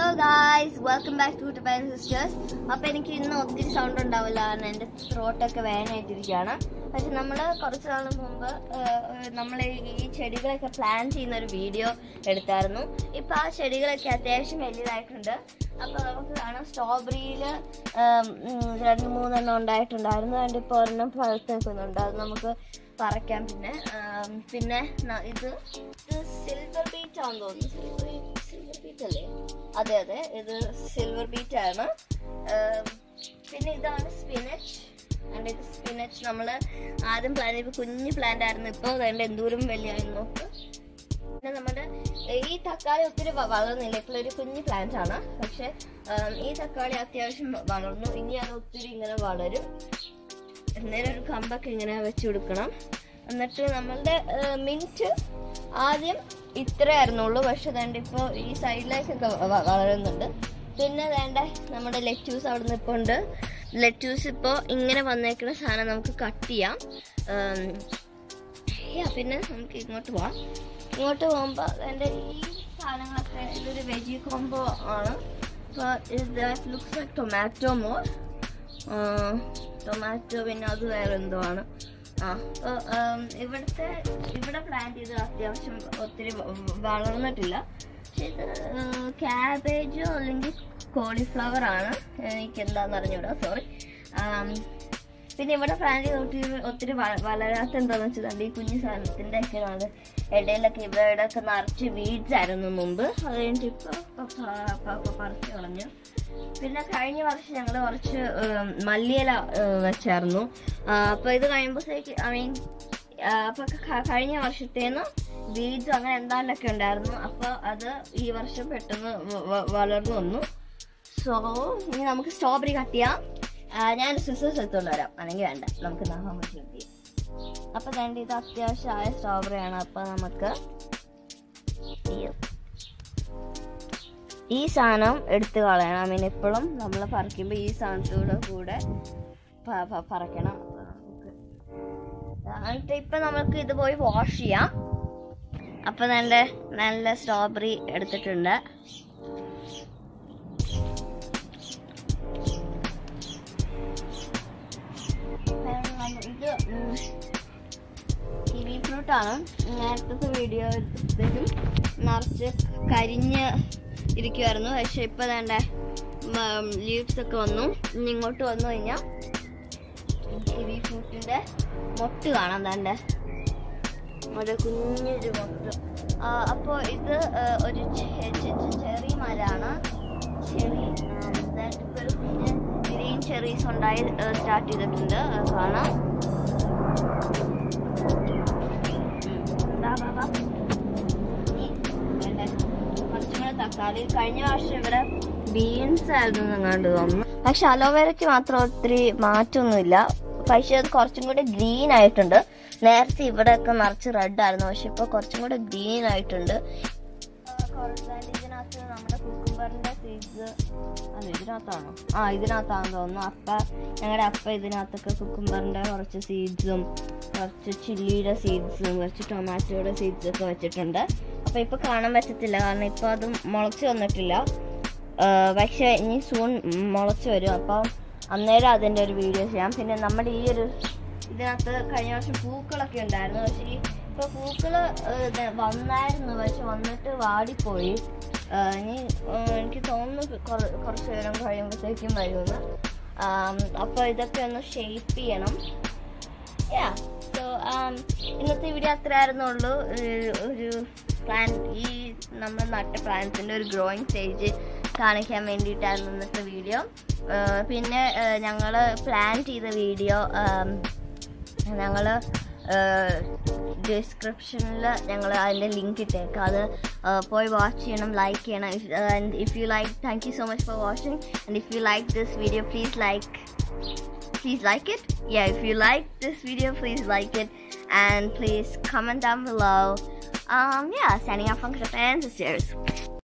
Hello guys, welcome back to Japan Sisters. അപ്പോൾ എനിക്ക് ഇന്ന് ഒത്തിരി സൗണ്ട് ഉണ്ടാവില്ല കാരണം എൻ്റെ ത്രോട്ടൊക്കെ വേദനയായിട്ടിരിക്കുകയാണ്. പക്ഷെ നമ്മൾ കുറച്ച് നാൾ മുമ്പ് നമ്മൾ ഈ ചെടികളൊക്കെ പ്ലാൻ ചെയ്യുന്ന ഒരു വീഡിയോ എടുത്തായിരുന്നു. ഇപ്പോൾ ആ ചെടികളൊക്കെ അത്യാവശ്യം വലിയതായിട്ടുണ്ട്. അപ്പോൾ നമുക്ക് കാണാം സ്ട്രോബെറിയിൽ 2-3 എണ്ണം ഉണ്ടായിട്ടുണ്ടായിരുന്നു. അതിൻ്റെ ഇപ്പോൾ ഒരെണ്ണം പഴുത്ത് നിൽക്കുന്നുണ്ട്. അത് നമുക്ക് പറിക്കാം. പിന്നെ ഇത് സിൽവർ ബീറ്റ് ആണെന്ന് തോന്നുന്നു. സിൽവർ ബീറ്റ് അല്ലേ? അതെ, ഇത് സിൽവർ ബീറ്റ് ആണ്. പിന്നെ ഇതാണ് സ്പിനച്ച്. ആൻഡ് ഇത് സ്പിനച്ച് നമ്മൾ ആദ്യം പ്ലാൻ ചെയ്ത് കുഞ്ഞു പ്ലാന്റ് ആയിരുന്നു. ഇപ്പോൾ അതിൻ്റെ എന്തോരം വലിയായിരുന്നു നോക്ക്. പിന്നെ നമ്മുടെ ഈ തക്കാളി ഒത്തിരി വളർന്നില്ല. ഇപ്പോൾ ഒരു കുഞ്ഞു പ്ലാന്റ് ആണ്. പക്ഷെ ഈ തക്കാളി അത്യാവശ്യം വളർന്നു. ഇനി അത് ഒത്തിരി ഇങ്ങനെ വളരും. അന്നേരം ഒരു കമ്പൊക്കെ ഇങ്ങനെ വെച്ച് കൊടുക്കണം. എന്നിട്ട് നമ്മളുടെ മിൻറ്റ് ആദ്യം ഇത്രയായിരുന്നുള്ളൂ. പക്ഷെ അതുകൊണ്ട് ഇപ്പോൾ ഈ സൈഡിലേക്കൊക്കെ വളരുന്നുണ്ട്. പിന്നെ വേണ്ട നമ്മുടെ ലെറ്റ്യൂസ് അവിടെ നിന്ന് ഇപ്പോൾ ഉണ്ട്. ലെറ്റ്യൂസ് ഇപ്പോൾ ഇങ്ങനെ വന്നേക്കുന്ന സാധനം നമുക്ക് കട്ട് ചെയ്യാം. പിന്നെ നമുക്ക് ഇങ്ങോട്ട് പോവാം. ഇങ്ങോട്ട് പോകുമ്പോൾ എൻ്റെ ഈ സാധനങ്ങളൊക്കെ ഇതൊരു വെജി കോംബോ ആണ്. അപ്പോൾ ഇത് looks like tomato more. Tomato പിന്നെ അത് വേറെ എന്തോ ആണ്. ഇവിടെ പ്ലാന്റ് ചെയ്ത് അത്യാവശ്യം ഒത്തിരി വളർന്നിട്ടില്ല. പക്ഷെ ഇത് ക്യാബേജോ അല്ലെങ്കിൽ കോളിഫ്ലവർ ആണ്. എനിക്ക് എന്താണെന്ന് അറിഞ്ഞൂടാ, സോറി. പിന്നെ ഇവിടെ പ്ലാന്റ് ചെയ്ത് ഒത്തിരി വളരാത്ത എന്താണെന്ന് വെച്ചാൽ ഈ കുഞ്ഞു സാധനത്തിൻ്റെ ഒക്കെയാണ് ഇടയിലൊക്കെ ഇവിടെയൊക്കെ നിറച്ച് വീഡ്സ് ആയിരുന്നു മുമ്പ്. അത് കഴിഞ്ഞിട്ട് ഇപ്പോൾ പറിച്ച് കളഞ്ഞു. പിന്നെ കഴിഞ്ഞ വർഷം ഞങ്ങൾ കുറച്ച് മല്ലിയില വെച്ചായിരുന്നു. അപ്പോൾ ഇത് കഴിയുമ്പോഴത്തേക്ക് അപ്പോൾ കഴിഞ്ഞ വർഷത്തേന്ന് വീഡ്സ് അങ്ങനെ എന്താണ്ടൊക്കെ ഉണ്ടായിരുന്നു. അപ്പോൾ അത് ഈ വർഷം പെട്ടെന്ന് വളർന്നു വന്നു. സോ ഇനി നമുക്ക് സ്ട്രോബെറി കട്ട് ചെയ്യാം. ഞാൻ സിസേഴ്സ് എടുത്തുകൊണ്ട് വരാം, അല്ലെങ്കിൽ വേണ്ട, നമുക്ക് നഹാൻ പറ്റി കട്ട് ചെയ്യാം. അപ്പോൾ വേണ്ട ഇത് അത്യാവശ്യമായ സ്ട്രോബെറി ആണ്. അപ്പോൾ നമുക്ക് ഈ സാധനം എടുത്ത് കളയണം. എപ്പോഴും നമ്മൾ പറിക്കുമ്പോൾ ഈ സാധനത്തോടെ കൂടെ പറിക്കണം. എന്നിട്ട് ഇപ്പം നമുക്ക് ഇത് പോയി വാഷ് ചെയ്യാം. അപ്പം നല്ല സ്ട്രോബെറി എടുത്തിട്ടുണ്ട്. ഇത് കിവി ഫ്രൂട്ടാണ്. നേരത്തെ വീഡിയോ എടുത്തപ്പോഴത്തേക്കും നിറച്ച് കരിഞ്ഞ് ഇരിക്കുമായിരുന്നു. പക്ഷെ ഇപ്പം വേണ്ട ലീവ്സ് ഒക്കെ വന്നു. ഇനി ഇങ്ങോട്ട് വന്നു കഴിഞ്ഞാൽ കിവി ഫ്രൂട്ടിൻ്റെ മൊട്ട് കാണാം. തൻ്റെ ഒരു കുഞ്ഞൊരു മൊട്ട്. അപ്പോൾ ഇത് ഒരു ചെറി മരമാണ്. ചെറി ഇപ്പോൾ ഒരു കുഞ്ഞ് ഗ്രീൻ ചെറീസ് ഉണ്ടായി സ്റ്റാർട്ട് ചെയ്തിട്ടുണ്ട്. കാണാം. തക്കാളി കഴിഞ്ഞ വർഷം ഇവിടെ ബീൻസ് ആയിരുന്നു എങ്ങാണ്ട് തോന്നുന്നു. പക്ഷെ അലോവേരയ്ക്ക് മാത്രം ഒത്തിരി മാറ്റമൊന്നുമില്ല. പക്ഷെ അത് കുറച്ചും കൂടെ ഗ്രീൻ ആയിട്ടുണ്ട്. നേരത്തെ ഇവിടെയൊക്കെ നിറച്ച് റെഡ് ആയിരുന്നു. പക്ഷെ ഇപ്പോൾ കുറച്ചും കൂടെ ഗ്രീൻ ആയിട്ടുണ്ട്. ഇതിനകത്ത് നമ്മുടെ കുക്കുംബറിന്റെ സീഡ്സ് ഇതിനകത്താണോ? ഇതിനകത്താണെന്ന് തോന്നുന്നു. ഞങ്ങളുടെ അപ്പ ഇതിനകത്തൊക്കെ കുക്കുംബറിന്റെ കുറച്ച് സീഡ്സും കുറച്ച് ചില്ലിയുടെ സീഡ്സും കുറച്ച് ടൊമാറ്റോയുടെ സീഡ്സും ഒക്കെ വെച്ചിട്ടുണ്ട്. അപ്പോൾ ഇപ്പോൾ കാണാൻ പറ്റത്തില്ല കാരണം ഇപ്പോൾ അത് മുളച്ച് വന്നിട്ടില്ല. പക്ഷേ ഇനി സൂൺ മുളച്ച് വരും. അപ്പോൾ അന്നേരം അതിൻ്റെ ഒരു വീഡിയോ ചെയ്യാം. പിന്നെ നമ്മുടെ ഈ ഒരു ഇതിനകത്ത് കഴിഞ്ഞ വർഷം പൂക്കളൊക്കെ ഉണ്ടായിരുന്നു. പക്ഷേ ഇപ്പോൾ പൂക്കൾ വന്നായിരുന്നു. പക്ഷെ വന്നിട്ട് വാടിപ്പോയി. ഇനി എനിക്ക് തോന്നുന്നു കുറച്ച് നേരം കഴിയുമ്പോഴത്തേക്കും വരുമെന്ന്. അപ്പോൾ ഇതൊക്കെ ഒന്ന് ഷേപ്പ് ചെയ്യണം. സോ ഇന്നത്തെ വീഡിയോ അത്രയായിരുന്നുള്ളൂ. ഒരു ഈ നമ്മൾ നട്ട പ്ലാന്റ്സിൻ്റെ ഒരു ഗ്രോയിങ് സ്റ്റേജ് കാണിക്കാൻ വേണ്ടിയിട്ടായിരുന്നു ഇന്നത്തെ വീഡിയോ. പിന്നെ ഞങ്ങൾ പ്ലാൻ ചെയ്ത വീഡിയോ ഞങ്ങൾ ഡിസ്ക്രിപ്ഷനിൽ ഞങ്ങൾ അതിൻ്റെ ലിങ്ക് ഇട്ടേക്കാം. അത് പോയി വാച്ച് ചെയ്യണം, ലൈക്ക് ചെയ്യണം. If you like, thank you so much for watching. And if you like this video please like it. If you like this video, please like it and please comment down below. Signing off from Japan Sisters.